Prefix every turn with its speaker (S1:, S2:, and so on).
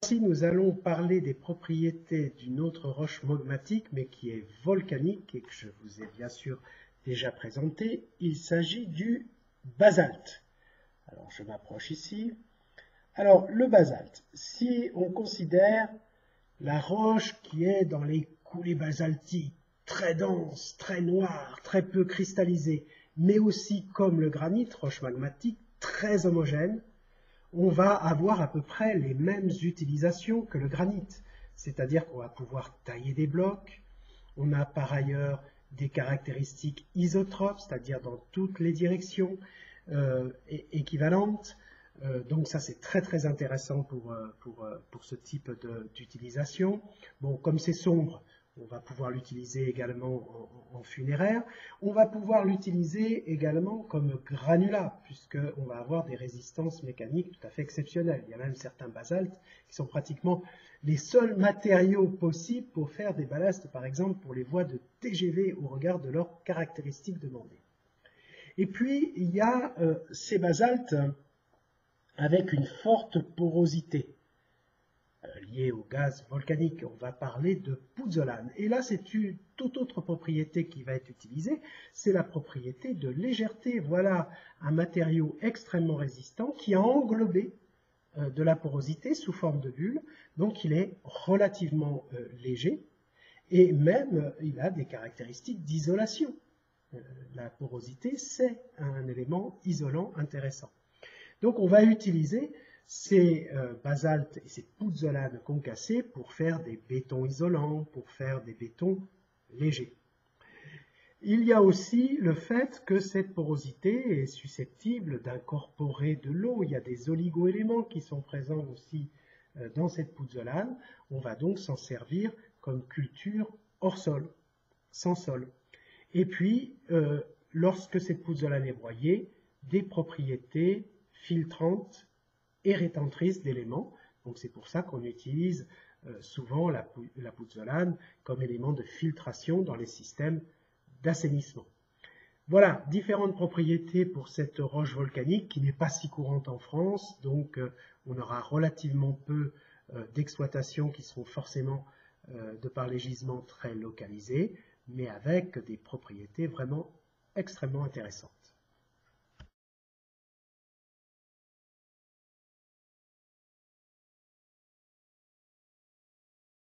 S1: Ici, nous allons parler des propriétés d'une autre roche magmatique, mais qui est volcanique et que je vous ai bien sûr déjà présenté. Il s'agit du basalte. Alors, je m'approche ici. Alors, le basalte, si on considère la roche qui est dans les coulées basaltiques, très dense, très noire, très peu cristallisée, mais aussi comme le granit, roche magmatique, très homogène, on va avoir à peu près les mêmes utilisations que le granit. C'est-à-dire qu'on va pouvoir tailler des blocs. On a par ailleurs des caractéristiques isotropes, c'est-à-dire dans toutes les directions équivalentes. Donc ça c'est très très intéressant pour ce type d'utilisation. Bon, comme c'est sombre, on va pouvoir l'utiliser également en funéraire. On va pouvoir l'utiliser également comme granulat, puisqu'on va avoir des résistances mécaniques tout à fait exceptionnelles. Il y a même certains basaltes qui sont pratiquement les seuls matériaux possibles pour faire des ballasts, par exemple pour les voies de TGV au regard de leurs caractéristiques demandées. Et puis, il y a ces basaltes avec une forte porosité liée au gaz volcanique. On va parler de pouzzolane. Et là, c'est une toute autre propriété qui va être utilisée, c'est la propriété de légèreté. Voilà un matériau extrêmement résistant qui a englobé de la porosité sous forme de bulle, donc il est relativement léger, et même il a des caractéristiques d'isolation. La porosité, c'est un élément isolant intéressant. Donc on va utiliser ces basaltes et ces pouzzolanes concassées pour faire des bétons isolants, pour faire des bétons légers. Il y a aussi le fait que cette porosité est susceptible d'incorporer de l'eau. Il y a des oligo-éléments qui sont présents aussi dans cette pouzzolane. On va donc s'en servir comme culture hors sol, sans sol. Et puis, lorsque cette pouzzolane est broyée, des propriétés filtrantes et rétentrices d'éléments. Donc c'est pour ça qu'on utilise souvent la pouzzolane comme élément de filtration dans les systèmes d'assainissement. Voilà, différentes propriétés pour cette roche volcanique qui n'est pas si courante en France, donc on aura relativement peu d'exploitations qui seront forcément, de par les gisements, très localisées, mais avec des propriétés vraiment extrêmement intéressantes.